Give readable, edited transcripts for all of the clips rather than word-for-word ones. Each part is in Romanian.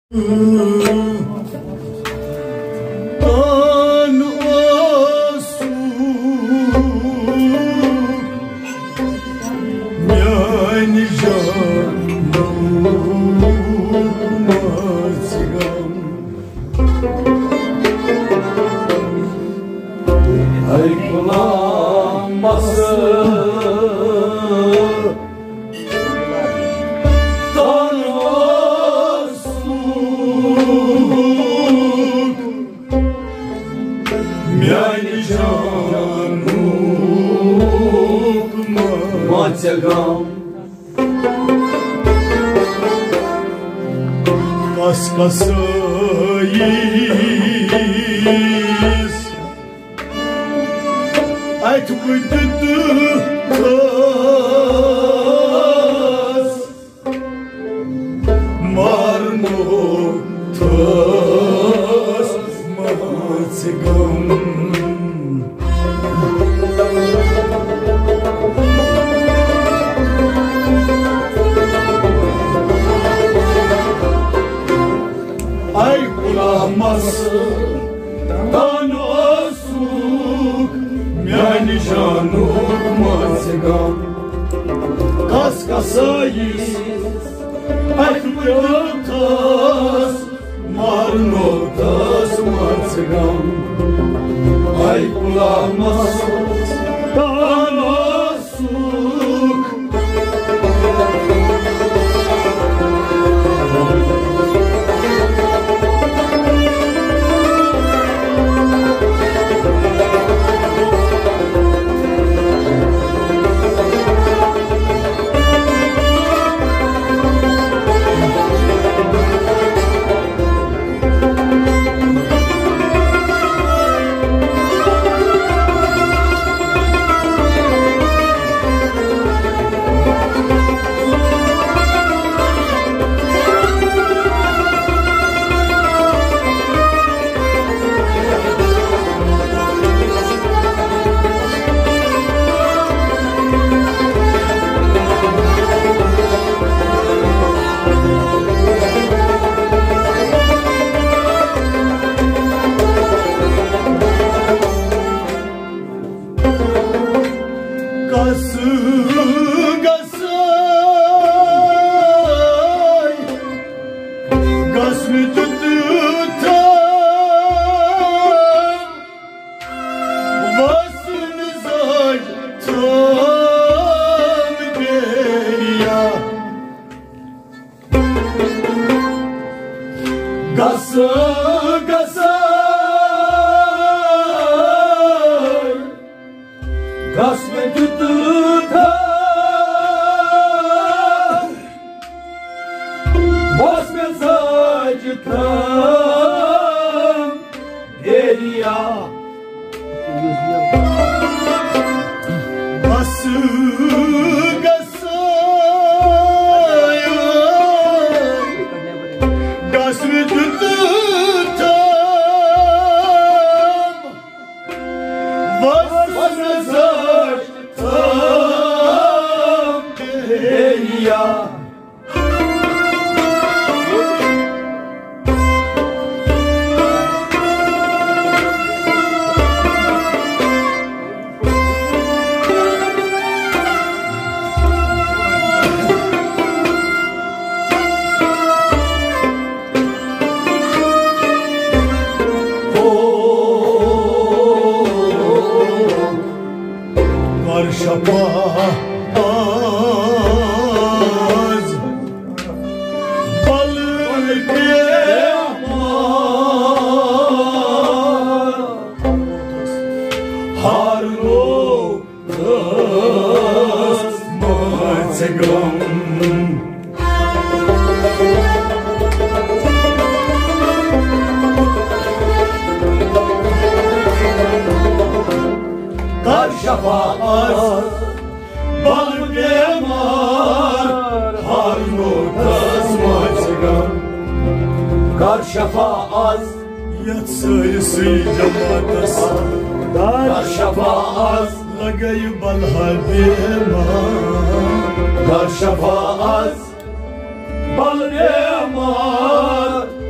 Dar şefaat bal nemar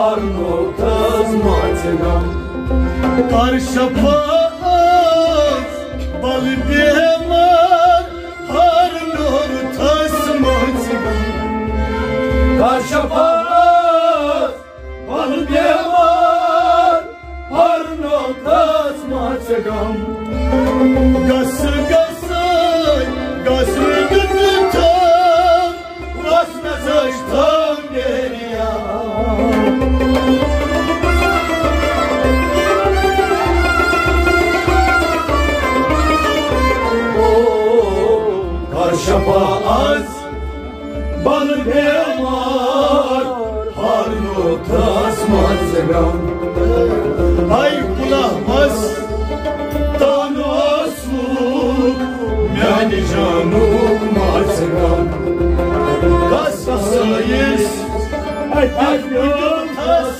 Arnotaz mațegam Karşapaz bal demar Arnotaz mațegam Karşapaz bal demar Arnotaz mațegam Gası gıdıtam Vasna zaştam geriya Karşapaz bal demar Arnotaz mațegam Ay kulahmaz Tanosluk Yani canım mațegam Kasasayız Arnotaz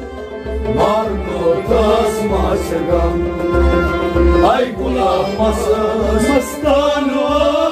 Arnotaz maçegam Ay kulağmasız Mastan olsun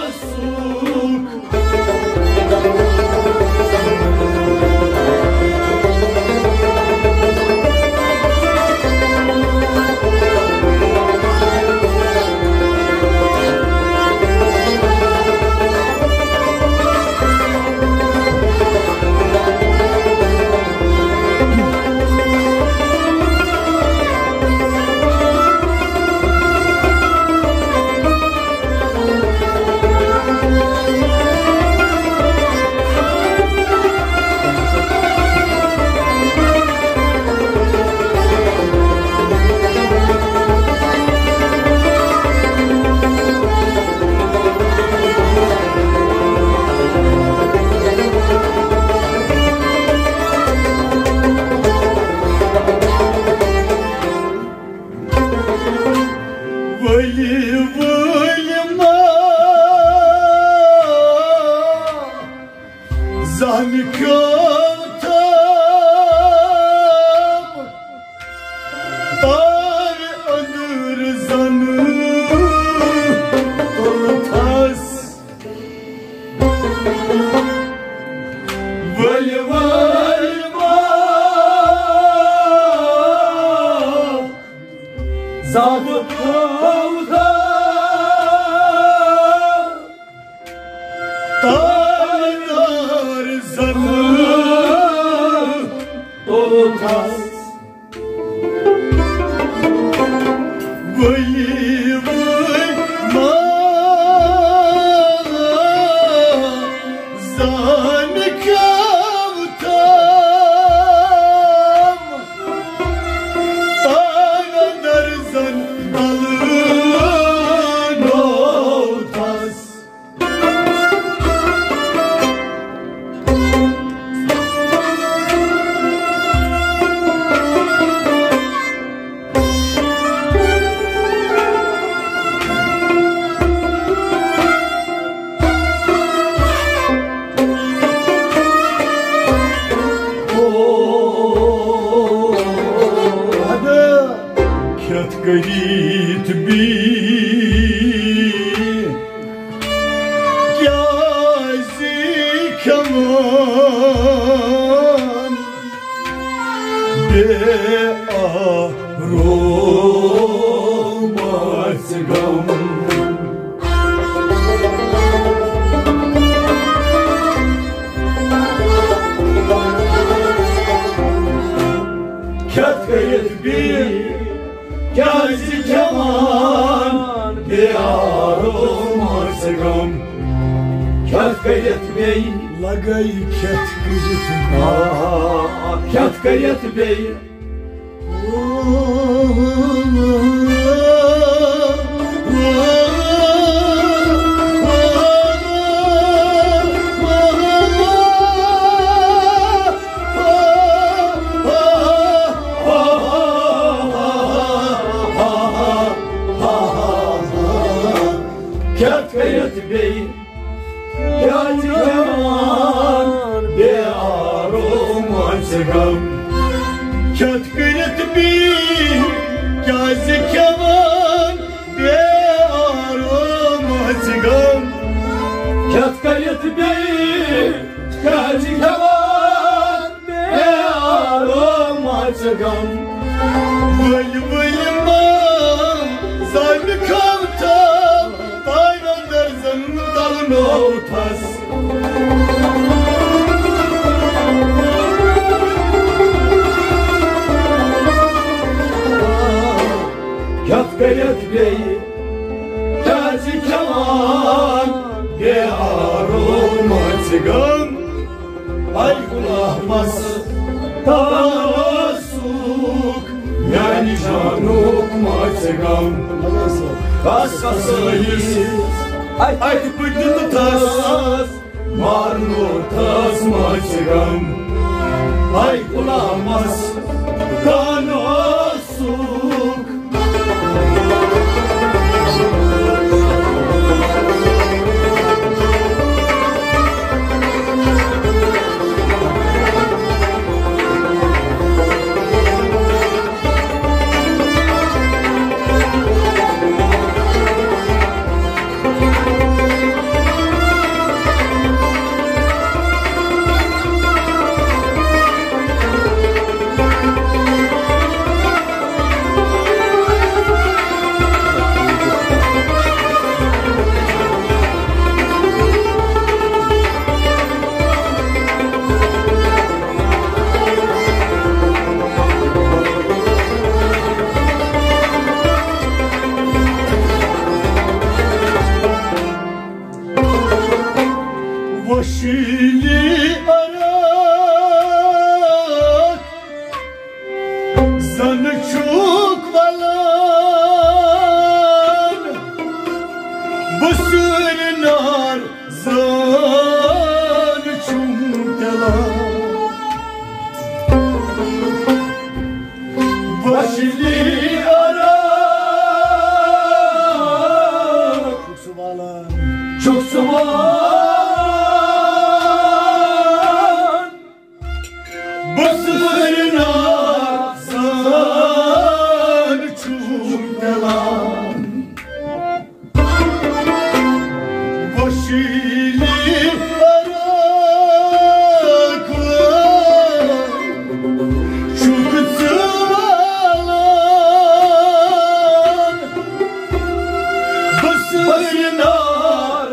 Vıyma Zanikatam Dar anır zanı Toltas Vıyma Zabıkavda Dar zanı Toltas Vıyma Zanikatam Dar zan dalın oltas Кят горит би Гязи каман Бе ароматигам Кят горит би Gazi keman diyarım arzigam Kat gayet bey Lagay ket gıcıtım Kat gayet bey Kat gayet bey Gazi keman diyarım arzigam Ket gıcıt bi Gazi keman diyarım arzigam Kat gayet bey Gazi keman diyarım çegam Vılma Zalmi kavta Tayran derzem dalın ortas Katkayat beyi Taci keman Ge aroma Çegam Ay kulahmas Tasuk Yani canuk maçegam Kaskasayız Ay tıpıcı tutas Marno tas maçegam Ay kulamaz Kanosuk Vaşili arak Zanı çok valan Basırlar zanı çok yalan Vaşili arak Çok suvalan Basırlar zanı çok yalan Vaşili araklar Çok sıvalan Basırlar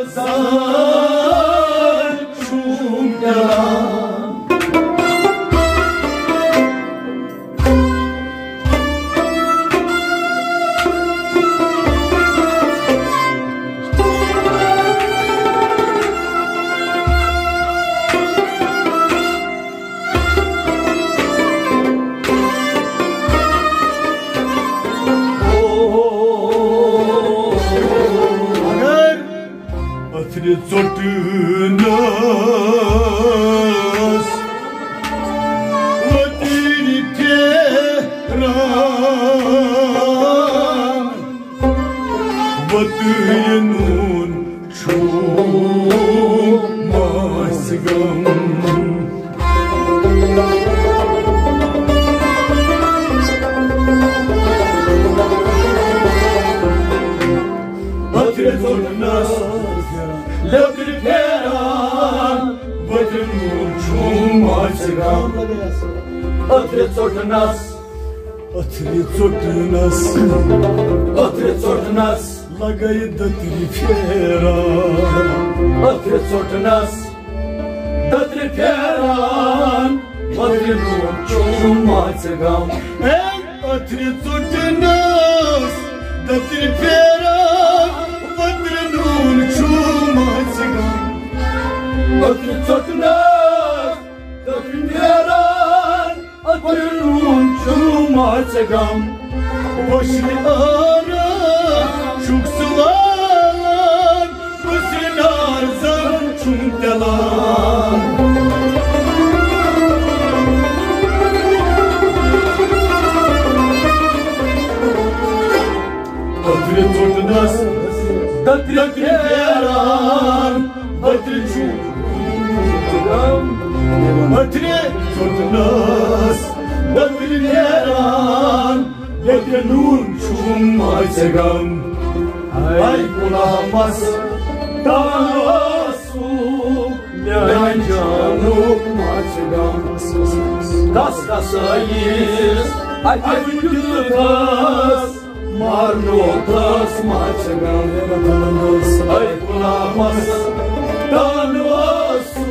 zanı çok yalan Atlet sortunas Vatiri teran Vatiyenun çumasgam Atlet sortunas Lavdir peran Vatiyen çumasgam Atret sortunas Atlet sortunas Atret sortunas Lagayı da triferan Atret sortunas Datri peran Vatiyen çumasgam Atlet sortunas Da triferan Vatiyen çumasgam Atret sortunas Datri peran Vatiyen çumasgam Vaşli ara Çok sıvalan Basırlar zan çok yalan Atlet sortunas Datri peran Vatiyen çumasgam Atlet sortunas Da triferan Vatiyen çumasgam Ay bulamaz Tasuk Mein Januk Matzegam Das sayis Ay vücudas Marnotas Matzegam Ay bulamaz Tanvasu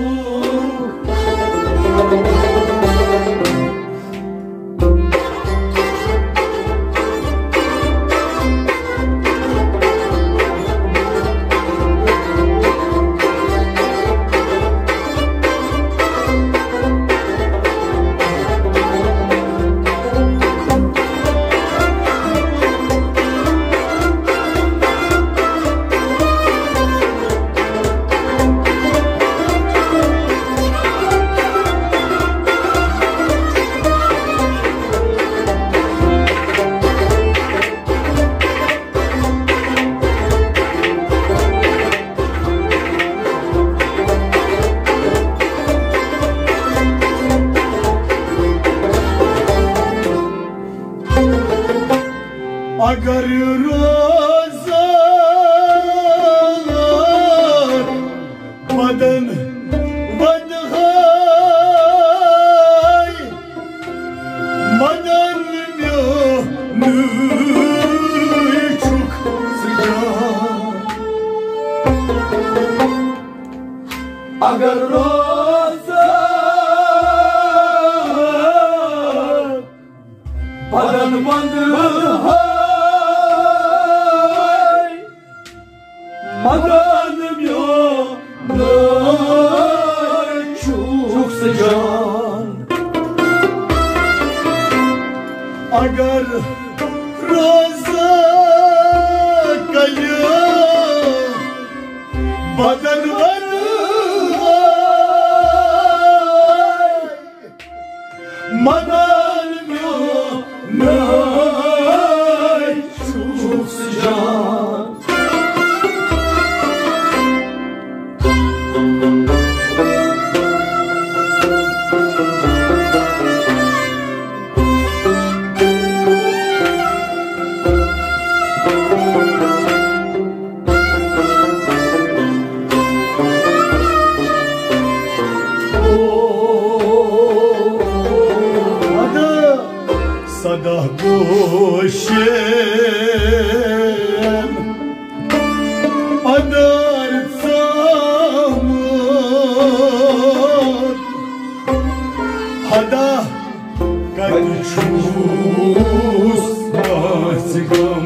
Agar roza badan badhay madan çok sıcak Agar roza Badan bandhay Madanım yok çok sıcak Agar roza kaya badan badhay Madanım yok çok sıcak Sadah goşem Adar samut Hada kaçus masigam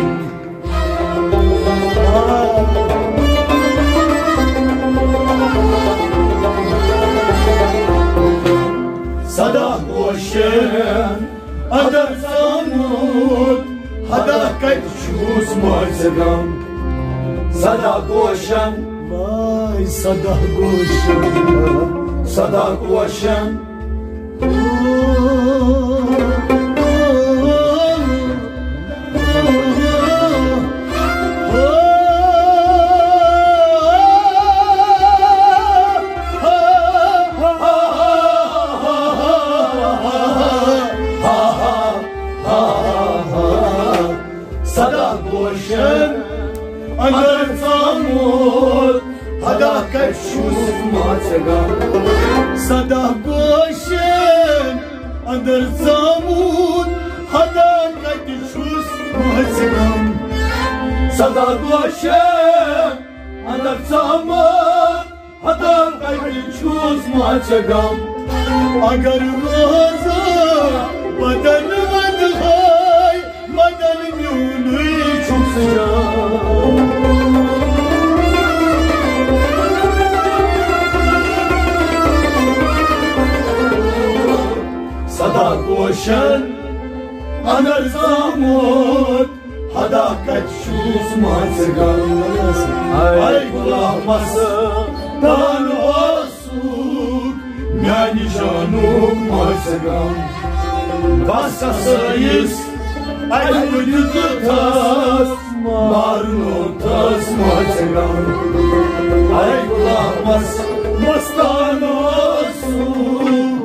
Sadah goşem Adar samut Hada kaçus masigam Sadah goşan Vay sadah goşem Sadah goşan Sadah goşan Adar samut Hada kaçus matzegam Sadah goşem Adar samut Hada kaçus masigam Sadah goşan Adar samut Hada kaçus matzegam Agar roza badan badhay Madanım yolu çok sıcak Sadah goşan Adar samut Hada kaçus matzegam Ay kulağması Tanvasuk Yani canuk matzegam Basta sayis Ay vücudas Marnotas matzegam Ay kulağması Mastanasuk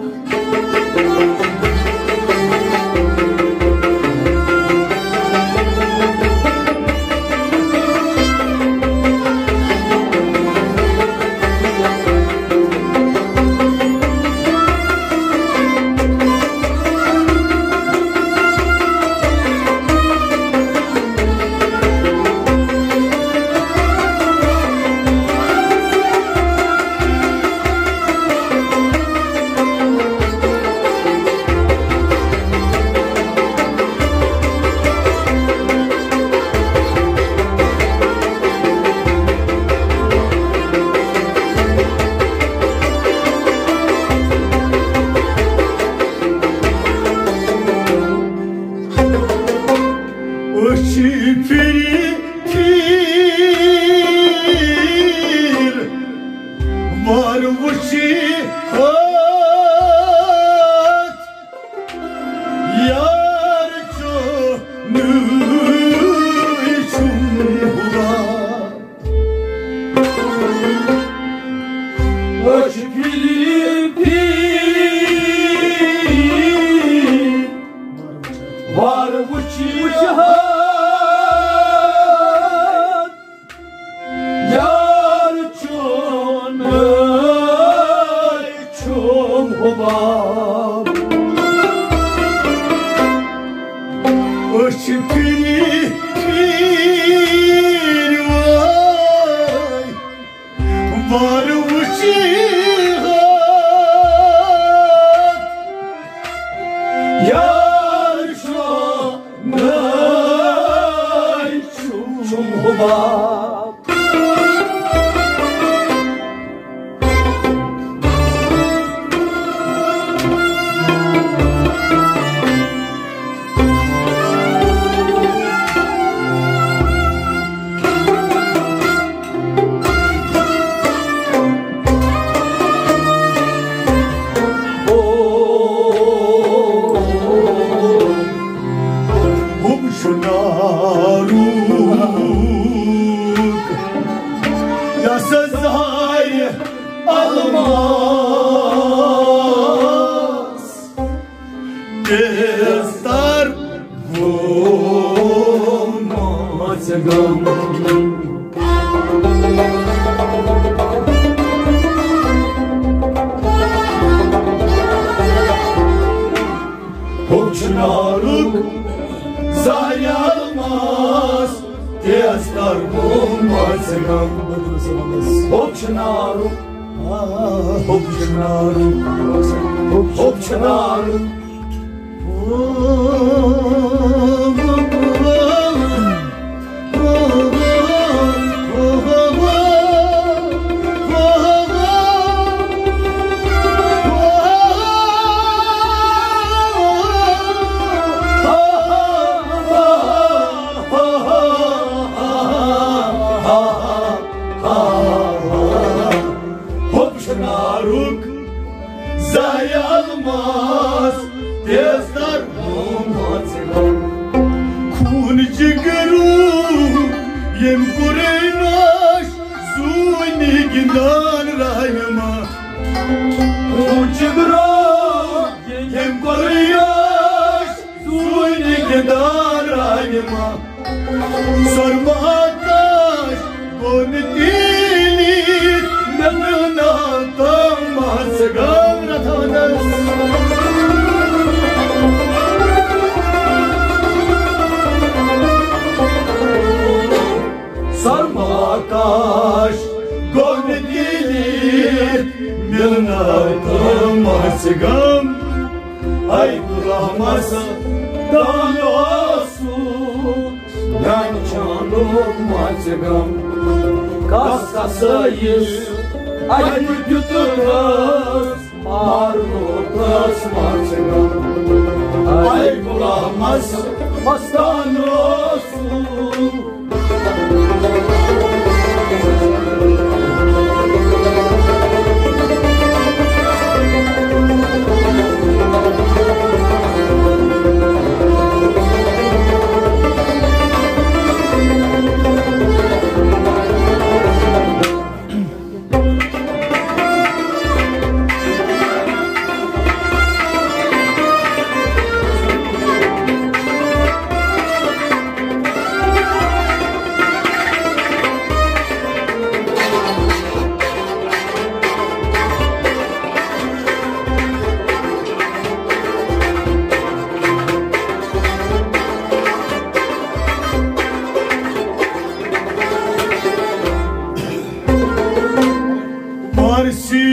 شكري كير واي باروشيها Yarışa nay çumhubab Şunaruk ya sezai almaz Destar vurmazgam Şunaruk Zayalmaz Destar vurmazgam Hopçınaruk Hopçınaruk Hopçınaruk Hopçınaruk Zayalmaz Destar vurmazgam Kun cigeru Yem kurenaş Suni gindan rahma Kun cigeru Yem kurenaş Suni gindan rahma Sarmataş Kon dilit Nanna Tamasgam Rathanas Sarmataş Gövne dilit Nanna Tamasgam Ay Rahmasa Danosu Yani canım mazgam Kaskasayız Ay yuturaz Arnotas mazgam Ay bulamaz Mastanosu Parsi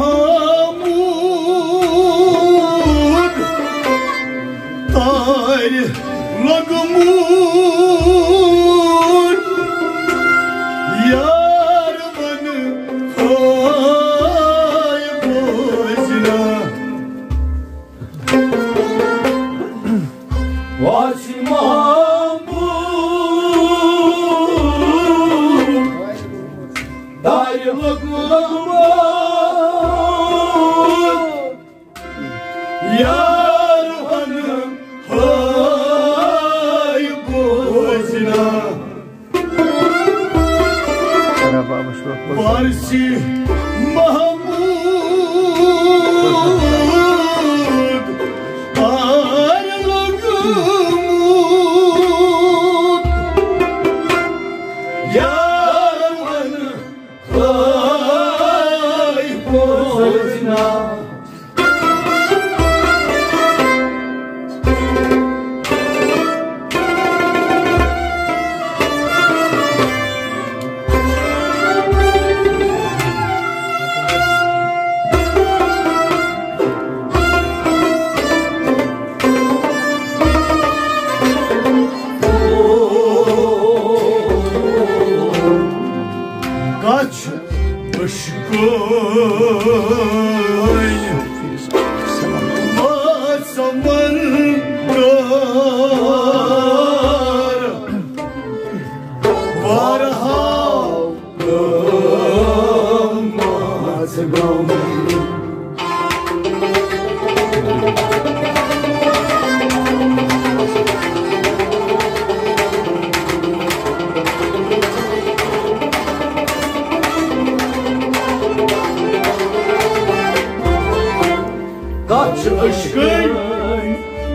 Mahmud Tayr Lagmud Yar bana hay bozna Parsi Mahmud Tayr Lagmud Yar hanım hay bozna Parsi Mahmud Arlagım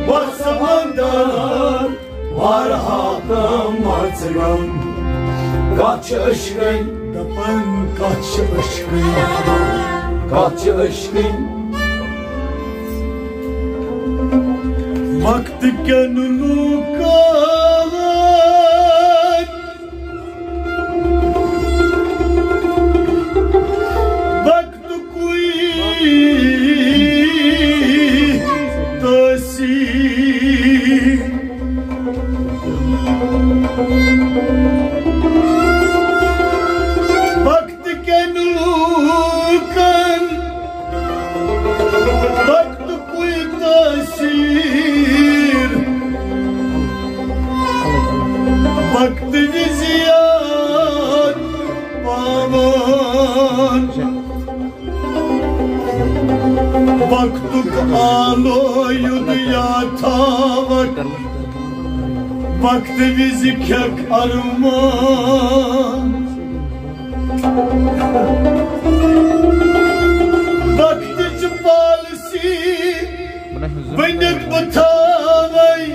Basamandar var hakkım kaç aşkın Dapan kaç aşkın kaç aşkın Baktıkken ulukan Baktık tasi Baktıkken ulukan Baktık tasi Baktı viziyat aman Baktık ağlıyordu yatavak Baktı bizi kek arman Baktı cıbalisi Benek batavay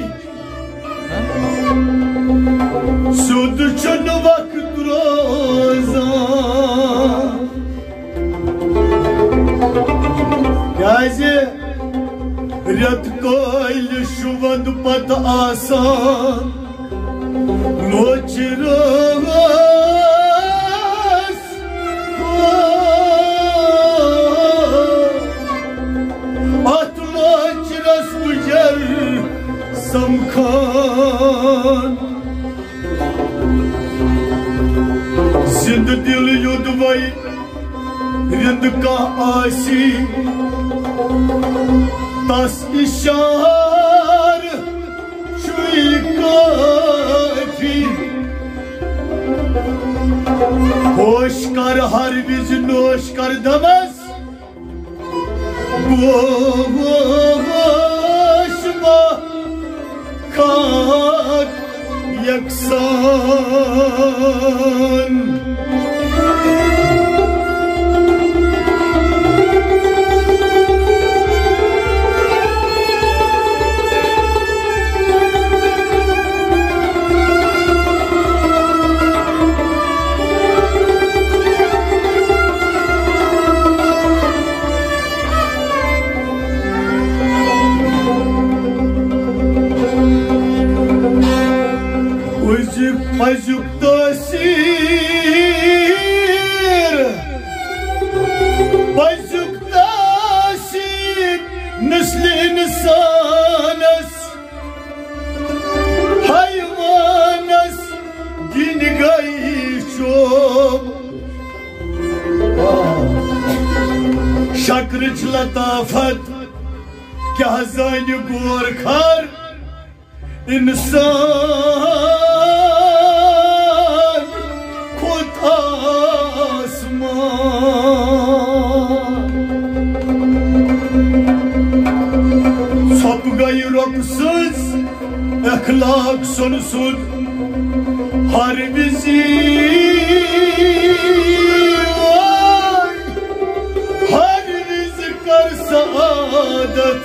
Sudu çonu vakit roza Gazi Riyat koylu şuvad pat asan Noçiraz At noçiraz tujar samkan Zinde dil yudvay Rind ka asi Tas işar Şuy kafi Hoşkar harbiz noşkar demez Boşma Kak yaksan Azık tasir Azık tasir Nesli insanas Hayvanas Din gayşom Şakrıç latafat Kazanı gorkar İnsan Sapgayı Rabbsiz Ehlak sonsuz Harbizi Harbizi kar saadet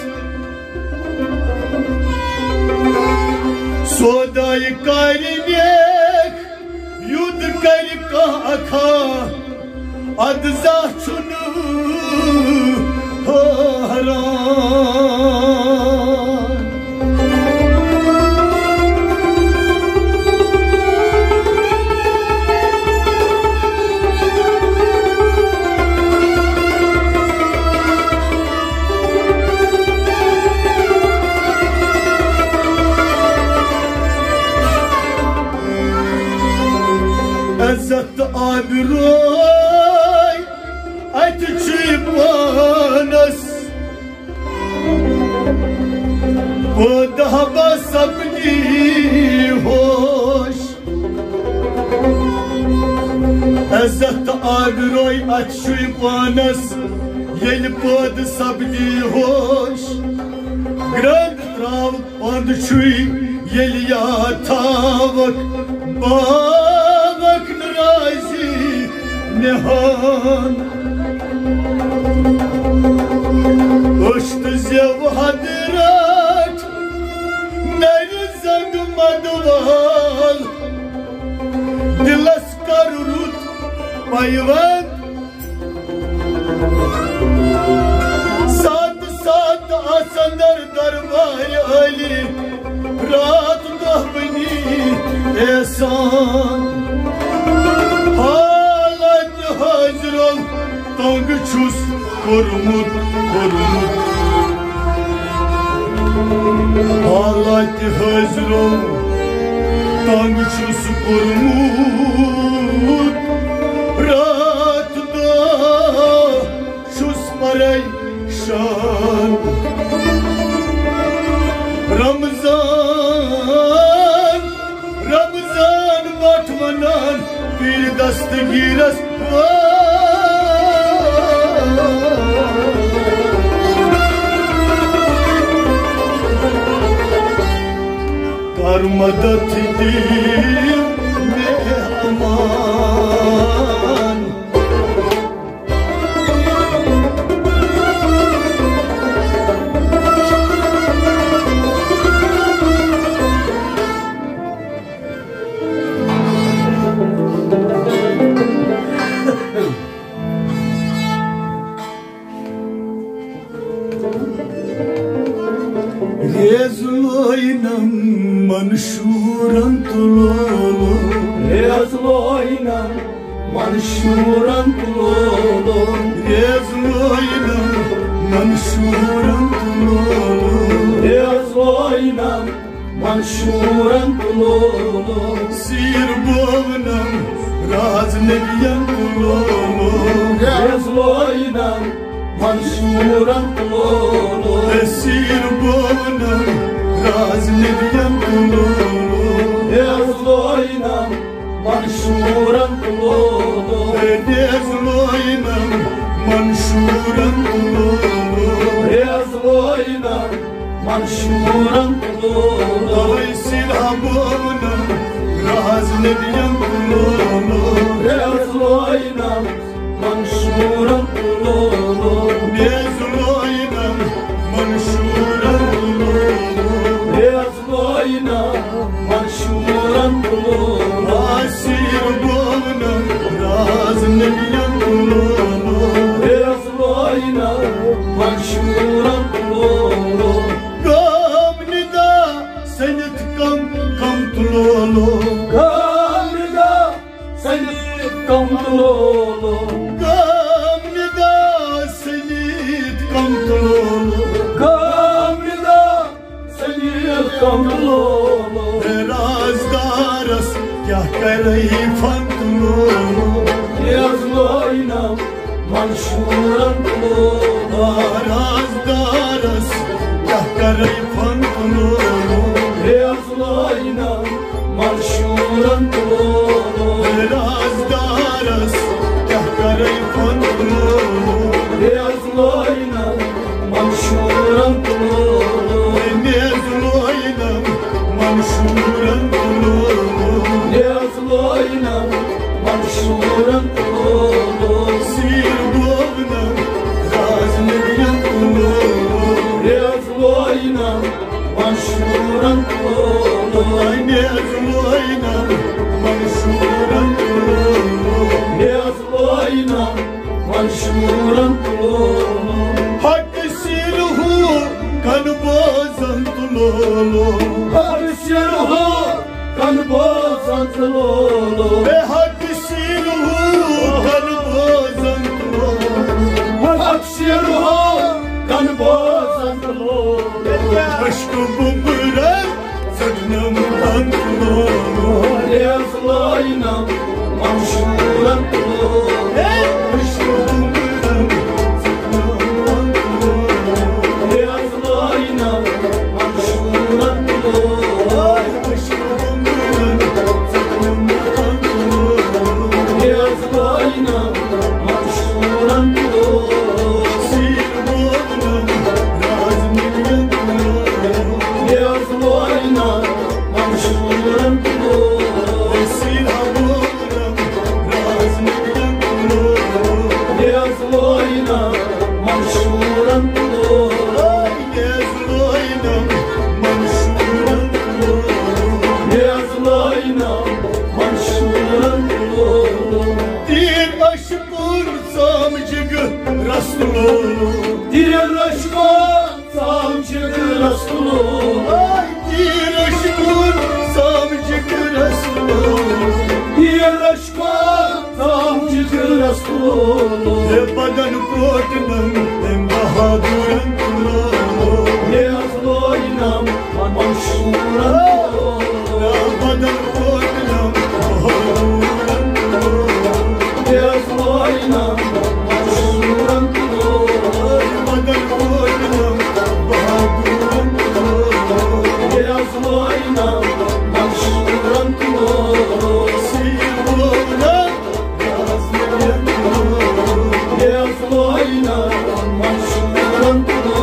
Sodayı karinek Yud karika aka Adzah çunu haran Ezzet abiroy Aytı çipanas O daha basabni hoş Ezzet abiroy Aytı çipanas Yeli pod sabni hoş Grand trav pand çuy Yeli yatavak Babak narazi nehan Uçtu zev hadrat ol Dilas karurut payvan Saat saat asandar darbar Ali Raat dahbani ehsan Halat hazır ol Tangı çus korumut korumut Halat hazır ol Tangı çus korumut Raat da çus paray şan Ramazan Ramazan batmanan bir dastgiras Karmadat edin mehman Rezloinam manşuran tulolo Rezloinam manşuran tulolo Rezloinam manşuran tulolo Rezloinam manşuran tulolo Sir bovnam raz nebiyan tulolo Rezloinam manşuran tulolo Sir bovnam raz nebiyan tulolo Rezloinam manşuran tulolo Rezloinam manşuran tulolo Rezloinam manşuran tulolo Ay silhabonam raz nebiyan tulolo Rezloinam manşuran tulolo Rezloinam manşuran tulolo Rezloinam manşuran tulolo Asir bovnam raz nebiyan tulolo Rezloinam manşuran tulolo Gamnida senet kam tulolo Kamrida seni kamtulolo Gamnida senet kam tulolo Kamrida seni kamtulolo Razdaras kya karai fantulolo Rezloinam manşuran tulolo Razdaras kya karai fantulolo Rezloinam manşuran tulolo Razdaras kya karai fantulolo Rezloinam manşuran tulolo Nezloinam manşuran tulolo Rezloinam manşuran tulolo Sir bovnam raz nebiyan tulolo Rezloinam manşuran tulolo Ay nezloinam manşuran tulolo Rezloinam manşuran tulolo Hakkı silhu kan bozan tulolo Hapşirhu kan bozan tulolo Hakkı silhu kan bozan tulolo Hapşirhu kan bozan tulolo Aşkı bumburan sadnam kan tulolo Rezloinam manşuran tulolo Aşkı bumburan sadnam kan tulolo Rezloinam manşuran tulolo Aşkı bumburan sadnam kan tulolo Rezloinam manşuran tulolo Sir bovnam raz nebiyan tulolo Rezloinam manşuran tulolo Silhabonam raz nebiyan tulolo Rezloinam manşuran tulolo Nezloinam manşuran tulolo Rezloinam rastulolo Dirashko savcı rastulolo Ay dirashkun savcı rastulolo Dirashko savcı rastulolo Ne badan kotnam hem bahadurun tulolo Ne azloynam manşuran Ne badan kotnam bahadurun tulolo Ne azloynam manşuran Badan kotnam bahadurun tulolo Ne azloynam manşuran Siyona razmeyen tulolo Ne azloynam manşuran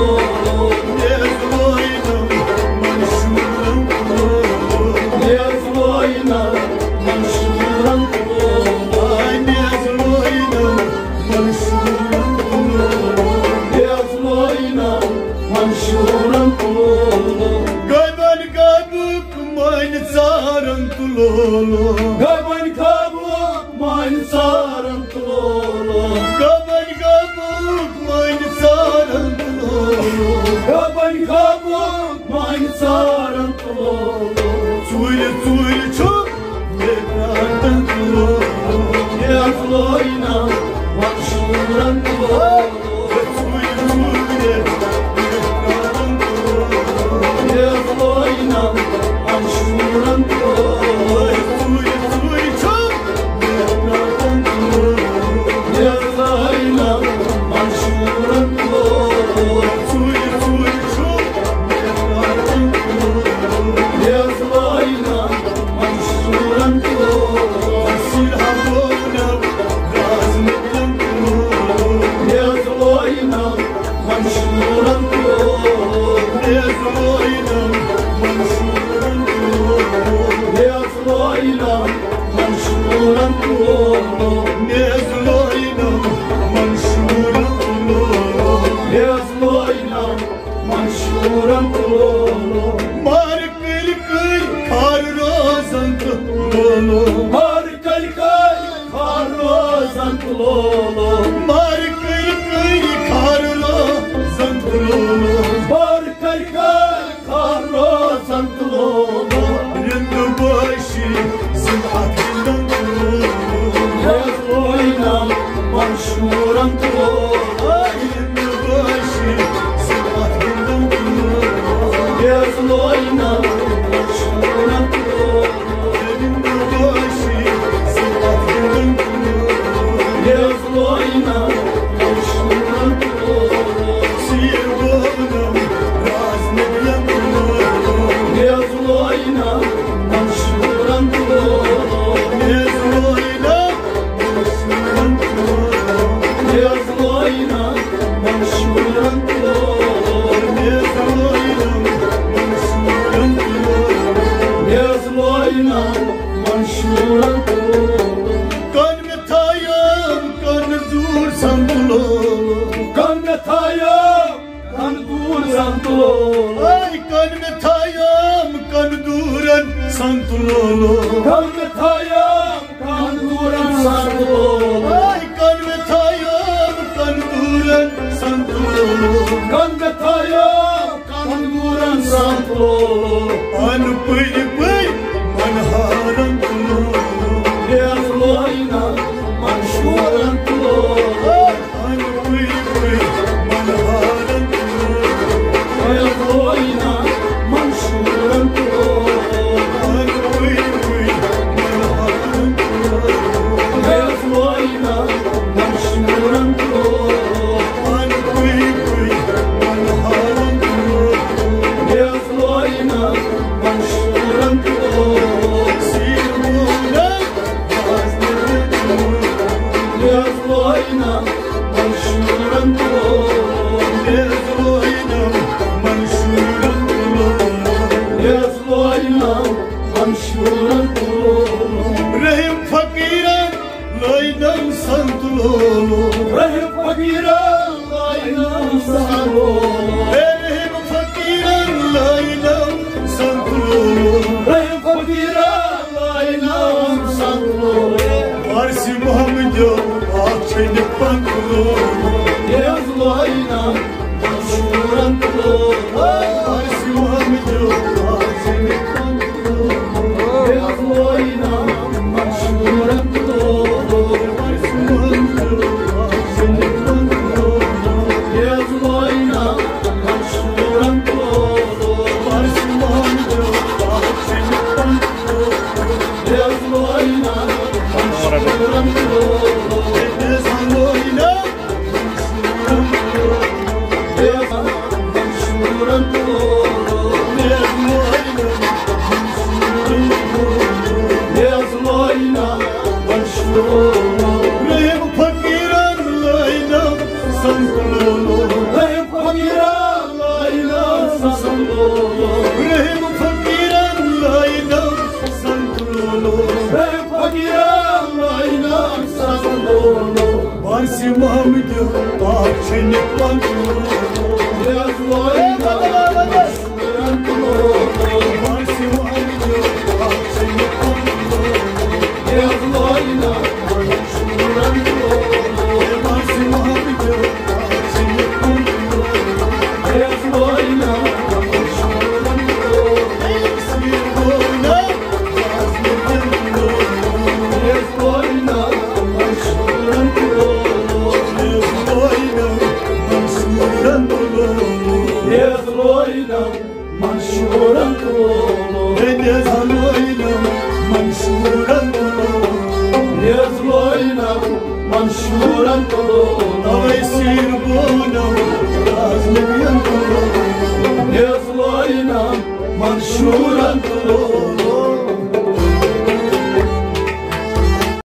Ne zoynam manşuran tulolo Ne azloynam manşuran Ay ne zoynam manşuran tulolo Ne azloynam manşuran Gayban kabuk mayn saran tulolo Gaban kabuk man saran tulolo Gaban kabuk mayn saran tulolo Gaban kabuk man saran tulolo Tuli çok mekrardan tulolo Ne azloynam manşuran tulolo Tuli mekrardan tulolo Ne azloynam manşuran tulolo Tuli çok mekrardan tulolo Ne azloynam manşuran tulolo Tuli çok mekrardan tulolo Ne azloynam manşuran tulolo Asil habonam razmeyen tulolo Ne azloynam manşuran tulolo Ne zoynam manşuran tulolo Ne azloynam manşuran tulolo Ne zoynam manşuran tulolo Ne azloynam manşuran tulolo Markil kıy kar rozan tulolo Harikal kay karozan tulolo Markil kıy kar rozan tulolo Harikal kay karozan tulolo Yandı başı simhatinden tulolo Ne azloynam manşuran tulolo Yandı başı simhatinden tulolo Ne azloynam manşuran tulolo Yandı başı simhatinden tulolo Ne azloynam manşuran tulolo Siyirvanam razmeyen tulolo Ne azloynam manşuran tulolo Ne zoynam manşuran tulolo Ne azloynam manşuran tulolo Ne zoynam manşuran tulolo Ne azloynam manşuran tulolo Kan metayam kan dursan tulolo Kan metayam kan duran tulolo Ay kan metayam kan duran san tulolo Kan metayam kan duran san tulolo Ay kan metayam kan duran san tulolo Kan metayam kan duran san tulolo An pıy pıy manharan tulolo Ne azloynam manşuran tulolo An pıy pıy manharan tulolo Ne azloynam manşuran tulolo An pıy pıy manharan tulolo Ne azloynam manşuran tulolo An pıy pıy manharan tulolo Ne azloynam manşuran tulolo Siyirvanam razmeyen tulolo Ne azloynam manşuran tulolo Ne zoynam manşuran tulolo Ne azloynam manşuran tulolo Rahim fakiran laydam san tulolo Rahim fakire laynam san tulolo Rahim fakiran laydam san tulolo Rahim fakire laynam san tulolo Farsi Muhammed yo akçelik bankulo Ne Parçelik bandı Yazloyna Marsi vardı Parçelik bandı Yazloyna Marsi vardı Parçelik bandı Yazloyna Sirgona Yazlıkındı Yazloyna Yazloyna Manşuran tolo Yazloyna Manşuran Yazloyna Manşuran tolo Ay Sirgona Yazlıkındı Yazloyna Manşuran tolo